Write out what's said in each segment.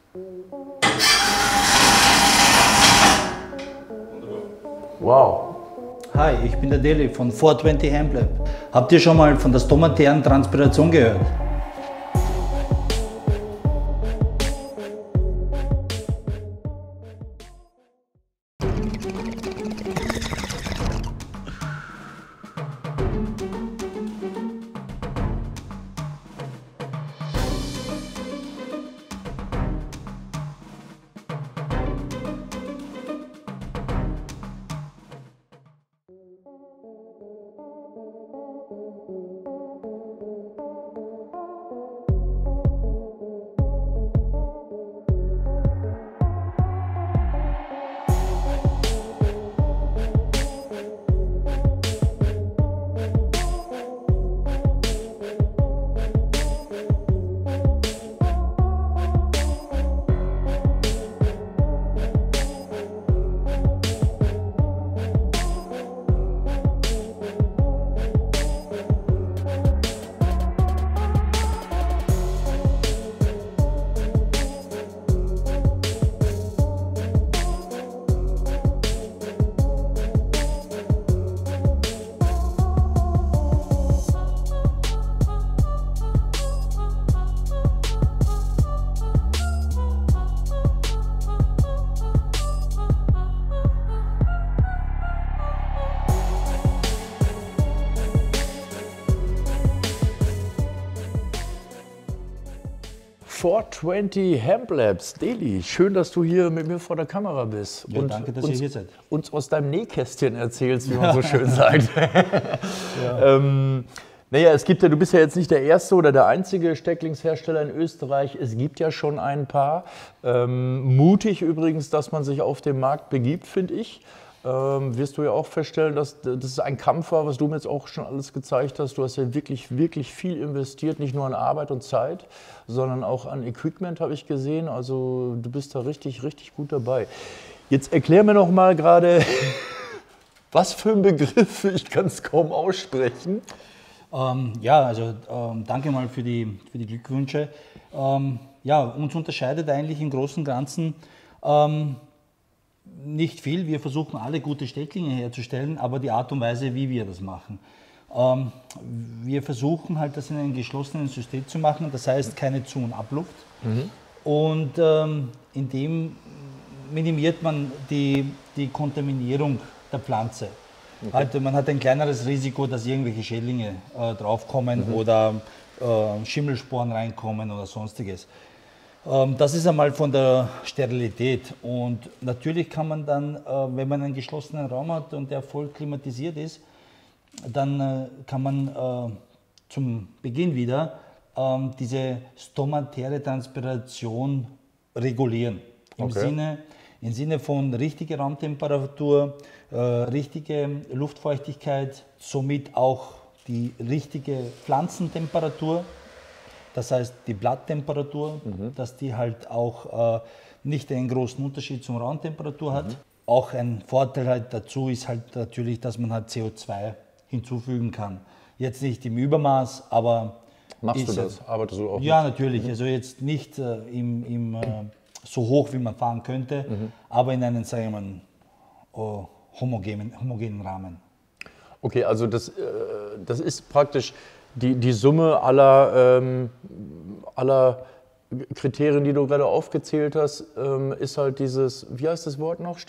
Wow. Hi, ich bin der Deli von 420 Hemp Lab. Habt ihr schon mal von der stomatären Transpiration gehört? .420 Hemp Labs. Deli, schön, dass du hier mit mir vor der Kamera bist. Ja, und danke, dass ihr hier seid. Uns aus deinem Nähkästchen erzählst, wie man so schön sagt. Ja. Naja, du bist ja jetzt nicht der erste oder der einzige Stecklingshersteller in Österreich. Es gibt ja schon ein paar. Mutig übrigens, dass man sich auf den Markt begibt, finde ich. Wirst du ja auch feststellen, dass das ein Kampf war, was du mir jetzt auch schon alles gezeigt hast. Du hast ja wirklich, wirklich viel investiert, nicht nur an Arbeit und Zeit, sondern auch an Equipment, habe ich gesehen. Also du bist da richtig, richtig gut dabei. Jetzt erklär mir noch mal gerade, was für ein Begriff, ich kann es kaum aussprechen. Danke mal für die Glückwünsche. Uns unterscheidet eigentlich im Großen und Ganzen nicht viel. Wir versuchen alle gute Stecklinge herzustellen, aber die Art und Weise, wie wir das machen. Wir versuchen halt, das in einem geschlossenen System zu machen, das heißt keine Zu- und Abluft. Und in dem minimiert man die Kontaminierung der Pflanze. Okay. Halt, man hat ein kleineres Risiko, dass irgendwelche Schädlinge draufkommen oder Schimmelsporen reinkommen oder sonstiges. Das ist einmal von der Sterilität, und natürlich kann man dann, wenn man einen geschlossenen Raum hat und der voll klimatisiert ist, dann kann man zum Beginn wieder diese stomatäre Transpiration regulieren. Im Sinne von richtiger Raumtemperatur, richtige Luftfeuchtigkeit, somit auch die richtige Pflanzentemperatur. Das heißt, die Blatttemperatur, dass die halt auch nicht einen großen Unterschied zur Raumtemperatur hat. Auch ein Vorteil halt dazu ist halt natürlich, dass man halt CO2 hinzufügen kann. Jetzt nicht im Übermaß, aber... Machst du das? Arbeitest du auch? Ja, natürlich. Also jetzt nicht so hoch, wie man fahren könnte, aber in einem, sagen wir mal, homogenen Rahmen. Okay, also das ist praktisch die Summe aller Kriterien, die du gerade aufgezählt hast, ist halt dieses, wie heißt das Wort noch?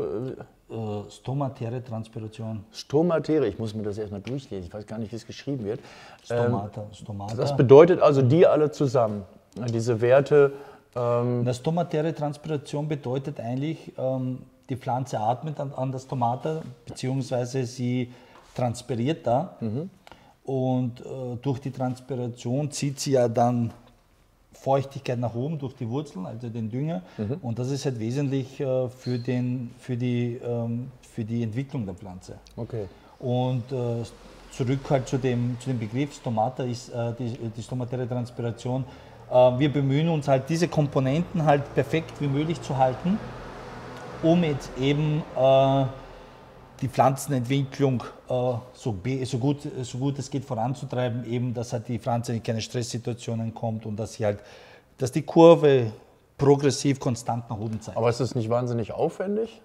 Stomatäre Transpiration. Stomatäre, ich muss mir das erstmal durchlesen, ich weiß gar nicht, wie es geschrieben wird. Stomata. Das bedeutet also die alle zusammen, diese Werte. Eine stomatäre Transpiration bedeutet eigentlich, die Pflanze atmet an das Stomata, beziehungsweise sie transpiriert da. Und durch die Transpiration zieht sie ja dann Feuchtigkeit nach oben durch die Wurzeln, also den Dünger. Und das ist halt wesentlich für die Entwicklung der Pflanze. Okay. Und zurück halt zu dem Begriff Stomata ist die stomatäre Transpiration. Wir bemühen uns halt, diese Komponenten halt perfekt wie möglich zu halten, um jetzt eben die Pflanzenentwicklung so gut es geht voranzutreiben, eben, dass halt die Pflanze in keine Stresssituationen kommt und dass die Kurve progressiv konstant nach oben zeigt. Aber ist das nicht wahnsinnig aufwendig?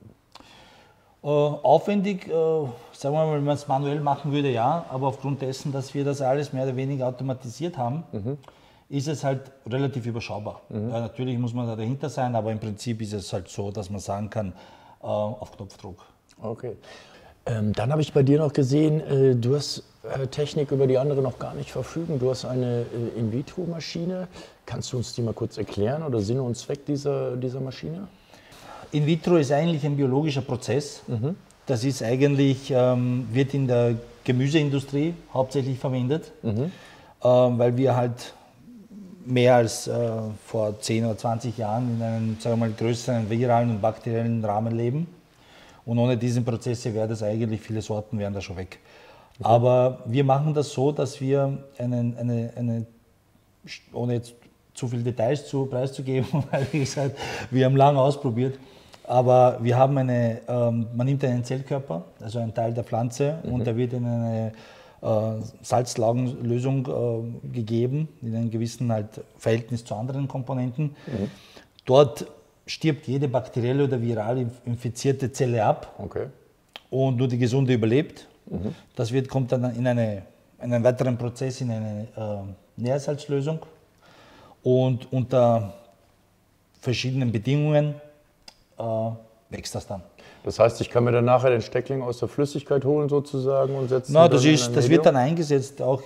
Aufwendig, sagen wir mal, wenn man es manuell machen würde, ja, aber aufgrund dessen, dass wir das alles mehr oder weniger automatisiert haben, ist es halt relativ überschaubar. Ja, natürlich muss man da dahinter sein, aber im Prinzip ist es halt so, dass man sagen kann, auf Knopfdruck. Okay. Dann habe ich bei dir noch gesehen, du hast Technik, über die andere noch gar nicht verfügen. Du hast eine In-vitro-Maschine. Kannst du uns die mal kurz erklären oder Sinn und Zweck dieser Maschine? In vitro ist eigentlich ein biologischer Prozess. Das ist eigentlich, wird in der Gemüseindustrie hauptsächlich verwendet, weil wir halt mehr als vor 10 oder 20 Jahren in einem, sagen wir mal, größeren viralen und bakteriellen Rahmen leben. Und ohne diesen Prozesse wäre das eigentlich, viele Sorten wären da schon weg. Aber wir machen das so, dass wir ohne jetzt zu viele Details preiszugeben, weil wie gesagt, wir haben lange ausprobiert, aber wir haben man nimmt einen Zellkörper, also einen Teil der Pflanze, und der wird in eine Salzlaugenlösung gegeben, in einem gewissen halt Verhältnis zu anderen Komponenten. Dort stirbt jede bakterielle oder viral infizierte Zelle ab und nur die gesunde überlebt. Das kommt dann in einen weiteren Prozess in eine Nährsalzlösung und unter verschiedenen Bedingungen wächst das dann. Das heißt, ich kann mir dann nachher den Steckling aus der Flüssigkeit holen sozusagen und setzen? Das wird dann eingesetzt auch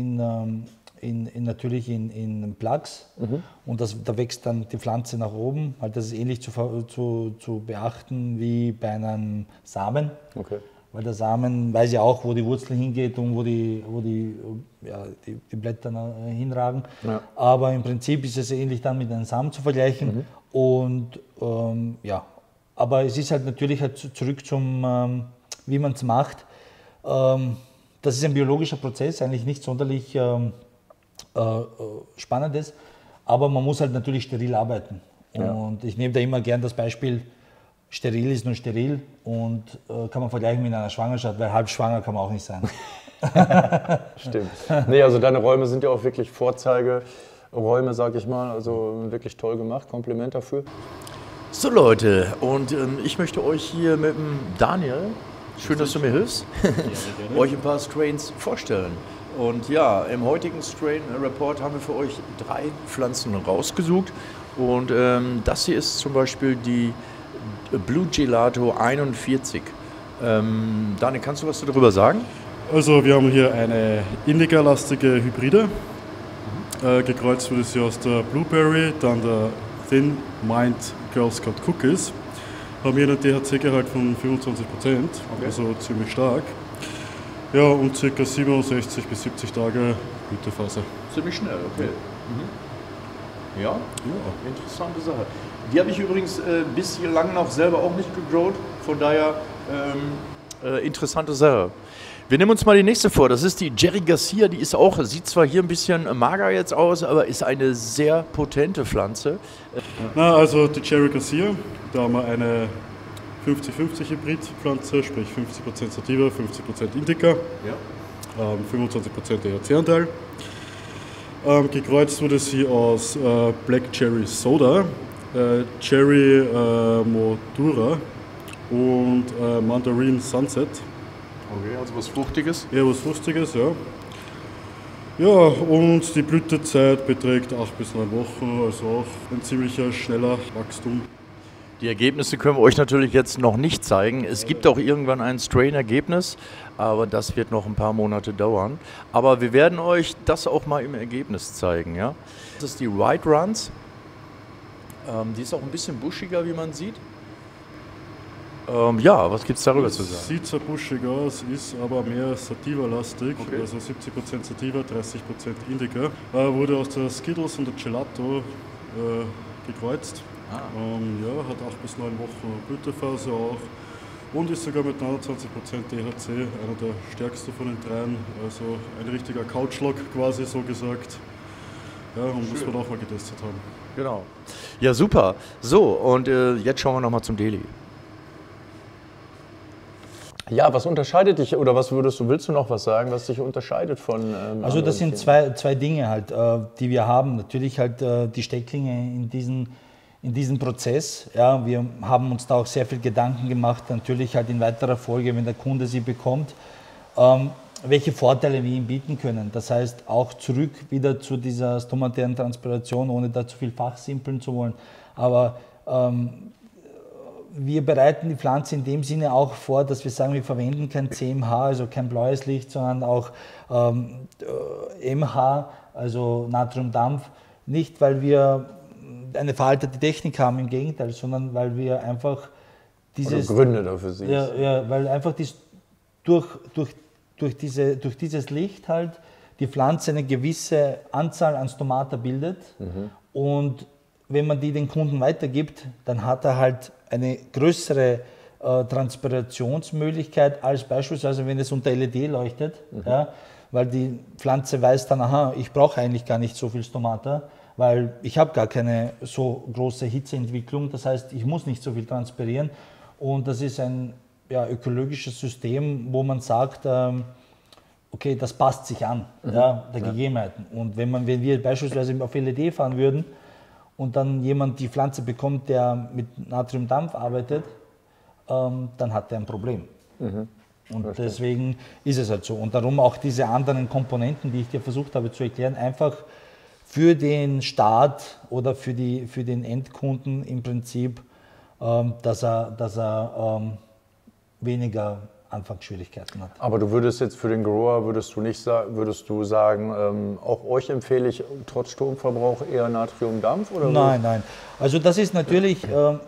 natürlich in Plugs und da wächst dann die Pflanze nach oben. Halt, das ist ähnlich zu beachten wie bei einem Samen. Weil der Samen weiß ja auch, wo die Wurzel hingeht und wo die Blätter hinragen. Ja. Aber im Prinzip ist es ähnlich dann mit einem Samen zu vergleichen. Und aber es ist halt natürlich zurück zum, wie man es macht. Das ist ein biologischer Prozess, eigentlich nicht sonderlich Spannendes, aber man muss halt natürlich steril arbeiten. Ja. Und ich nehme da immer gern das Beispiel, steril ist nur steril und kann man vergleichen mit einer Schwangerschaft, weil halb schwanger kann man auch nicht sein. Stimmt. Nee, also deine Räume sind ja auch wirklich Vorzeigeräume, sag ich mal, also wirklich toll gemacht, Kompliment dafür. So Leute, und ich möchte euch hier mit dem Daniel, schön, dass du mir hilfst, euch ein paar Strains vorstellen. Und ja, im heutigen Strain Report haben wir für euch 3 Pflanzen rausgesucht und das hier ist zum Beispiel die Blue Gelato 41. Daniel, kannst du was darüber sagen? Also wir haben hier eine Indica-lastige Hybride. Gekreuzt wurde sie aus der Blueberry, dann der Thin Mind Girl Scout Cookies. Haben hier einen THC-Gehalt von 25%, also ziemlich stark. Ja, und ca. 67 bis 70 Tage Blütephase. Ziemlich schnell, okay. Ja, interessante Sache. Die habe ich übrigens bislang noch selber auch nicht gegrowt, von daher interessante Sache. Wir nehmen uns mal die nächste vor, das ist die Jerry Garcia, die sieht zwar hier ein bisschen mager jetzt aus, aber ist eine sehr potente Pflanze. Also die Jerry Garcia, da haben wir eine 50-50 Hybridpflanze, sprich 50% Sativa, 50% Indica, 25% THC-Anteil. Gekreuzt wurde sie aus Black Cherry Soda, Cherry Modura und Mandarin Sunset. Okay, also was Fruchtiges? Ja, was Fruchtiges, ja. Ja, und die Blütezeit beträgt 8 bis 9 Wochen, also auch ein ziemlicher schneller Wachstum. Die Ergebnisse können wir euch natürlich jetzt noch nicht zeigen. Es gibt auch irgendwann ein Strain-Ergebnis, aber das wird noch ein paar Monate dauern. Aber wir werden euch das auch mal im Ergebnis zeigen. Ja? Das ist die White Runs. Die ist auch ein bisschen buschiger, wie man sieht. Was gibt es darüber zu sagen? Sieht zwar buschig aus, ist aber mehr Sativa-lastig, also 70% Sativa, 30% Indica. Wurde aus der Skittles und der Gelato gekreuzt. Hat 8 bis 9 Wochen Blütephase auch und ist sogar mit 29% THC einer der stärksten von den dreien, also ein richtiger Couchlock quasi so gesagt. Ja, und muss man auch mal getestet haben. Genau. Ja, super. So, und jetzt schauen wir nochmal zum Deli. Ja, was unterscheidet dich oder willst du noch was sagen, was dich unterscheidet von Also das sind zwei Dinge halt, die wir haben. Natürlich halt die Stecklinge in diesem Prozess. Ja, wir haben uns da auch sehr viel Gedanken gemacht, natürlich halt in weiterer Folge, wenn der Kunde sie bekommt, welche Vorteile wir ihm bieten können. Das heißt auch zurück wieder zu dieser stomatären Transpiration, ohne da zu viel fachsimpeln zu wollen. Aber wir bereiten die Pflanze in dem Sinne auch vor, dass wir sagen, wir verwenden kein CMH, also kein blaues Licht, sondern auch MH, also Natriumdampf. Nicht, weil wir eine veraltete Technik haben, im Gegenteil, sondern weil wir einfach dieses... Oder Gründe dafür sehen. Ja, weil einfach durch dieses Licht halt die Pflanze eine gewisse Anzahl an Stomata bildet und wenn man die den Kunden weitergibt, dann hat er halt eine größere Transpirationsmöglichkeit als beispielsweise, wenn es unter LED leuchtet, ja, weil die Pflanze weiß dann, aha, ich brauche eigentlich gar nicht so viel Stomata, weil ich habe gar keine so große Hitzeentwicklung, das heißt, ich muss nicht so viel transpirieren und das ist ein ökologisches System, wo man sagt, okay, das passt sich an, der Gegebenheiten. Und wenn wir beispielsweise auf LED fahren würden, und dann jemand die Pflanze bekommt, der mit Natriumdampf arbeitet, dann hat er ein Problem. Und deswegen ist es halt so. Und darum auch diese anderen Komponenten, die ich dir versucht habe zu erklären, einfach für den Staat oder für den Endkunden im Prinzip, dass er weniger Anfangsschwierigkeiten hat. Aber du würdest jetzt für den Grower, würdest du sagen, auch euch empfehle ich trotz Stromverbrauch eher Natriumdampf? Oder Nein. Also das ist natürlich,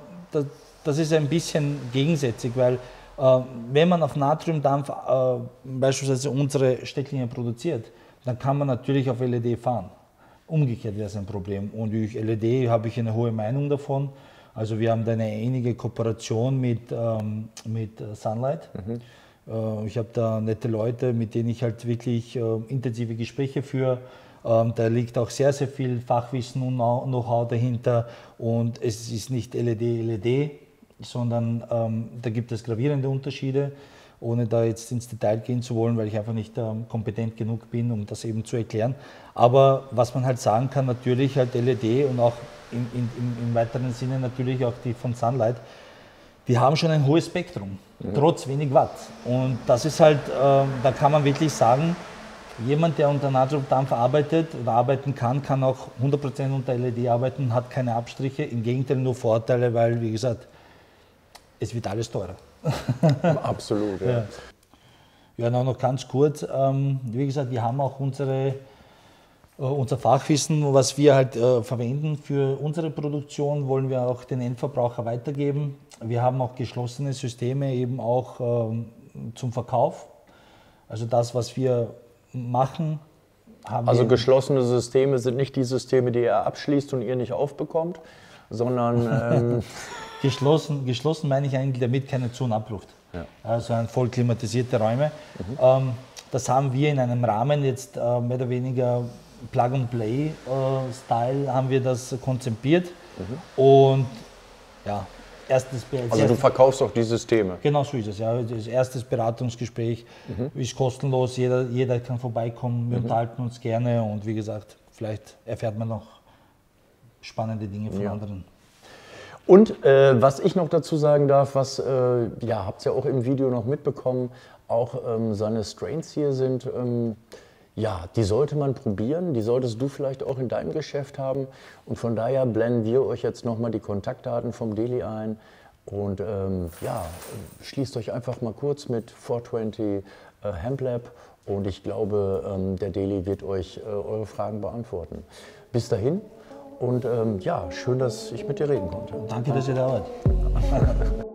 das ist ein bisschen gegensätzlich, weil wenn man auf Natriumdampf beispielsweise unsere Stecklinge produziert, dann kann man natürlich auf LED fahren. Umgekehrt wäre es ein Problem. Und durch LED habe ich eine hohe Meinung davon. Also wir haben da eine ähnliche Kooperation mit Sunlight. Ich habe da nette Leute, mit denen ich halt wirklich intensive Gespräche führe. Da liegt auch sehr, sehr viel Fachwissen und Know-how dahinter. Und es ist nicht LED, sondern da gibt es gravierende Unterschiede, ohne da jetzt ins Detail gehen zu wollen, weil ich einfach nicht kompetent genug bin, um das eben zu erklären. Aber was man halt sagen kann, natürlich halt LED und auch im weiteren Sinne natürlich auch die von Sunlight, die haben schon ein hohes Spektrum, trotz wenig Watt. Und das ist halt, da kann man wirklich sagen, jemand, der unter Natriumdampf arbeitet oder arbeiten kann, kann auch 100% unter LED arbeiten, hat keine Abstriche, im Gegenteil nur Vorteile, weil, wie gesagt, es wird alles teurer. Absolut, ja. Ja, noch ganz kurz, wie gesagt, wir haben auch unser Fachwissen, was wir halt verwenden für unsere Produktion, wollen wir auch den Endverbraucher weitergeben. Wir haben auch geschlossene Systeme eben auch zum Verkauf. Also das, was wir machen, haben Also geschlossene Systeme sind nicht die Systeme, die ihr abschließt und ihr nicht aufbekommt, sondern... Geschlossen meine ich eigentlich damit keine Zu- und Abluft. Ja. Also voll klimatisierte Räume. Das haben wir in einem Rahmen jetzt mehr oder weniger Plug-and-Play-Style haben wir das konzipiert. Und ja, Also du verkaufst auch die Systeme? Genau so ist es. Ja. Das erstes Beratungsgespräch ist kostenlos, jeder kann vorbeikommen, wir unterhalten uns gerne und wie gesagt, vielleicht erfährt man noch spannende Dinge von anderen. Und was ich noch dazu sagen darf, habt ihr ja auch im Video noch mitbekommen, auch seine Strains hier sind, die sollte man probieren, die solltest du vielleicht auch in deinem Geschäft haben und von daher blenden wir euch jetzt nochmal die Kontaktdaten vom Deli ein und schließt euch einfach mal kurz mit 420 Hemp Lab und ich glaube, der Deli wird euch eure Fragen beantworten. Bis dahin und schön, dass ich mit dir reden konnte. Danke, dass ihr da wart.